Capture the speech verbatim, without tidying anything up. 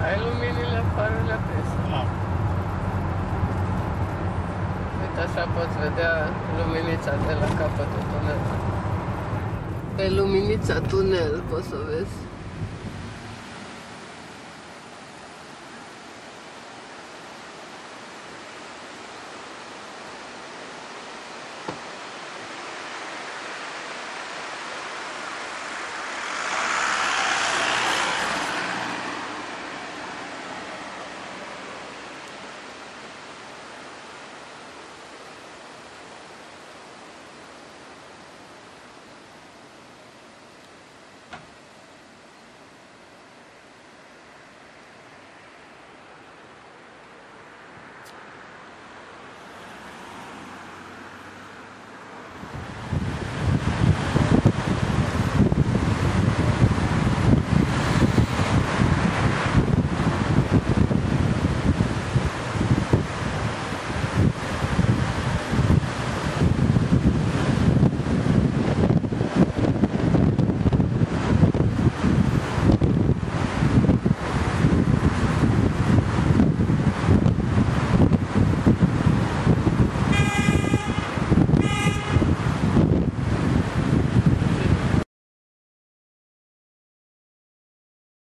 Ai luminile farului aprinse. Da. Uite, așa poți vedea luminița de la capătul tunelului. Pe luminița tunel poți să vezi.